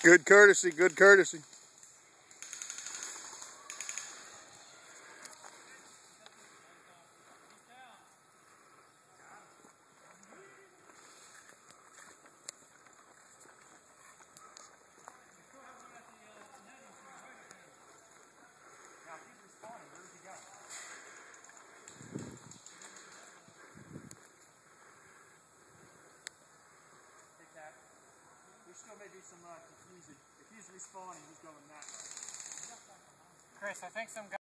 Good courtesy, good courtesy. We still may do some confusing. If he's respawning, he's going that way. Chris, I think some guy